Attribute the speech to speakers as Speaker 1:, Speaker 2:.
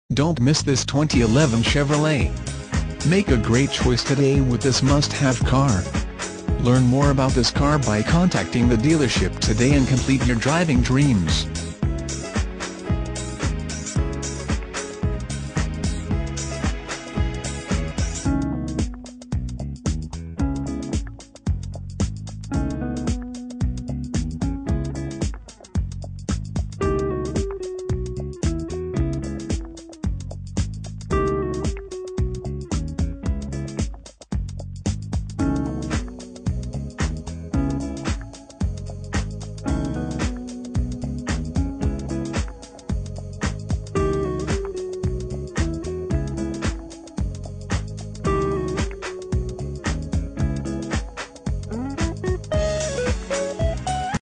Speaker 1: Don't miss this 2011 Chevrolet. Make a great choice today with this must-have car. Learn more about this car by contacting the dealership today and complete your driving dreams.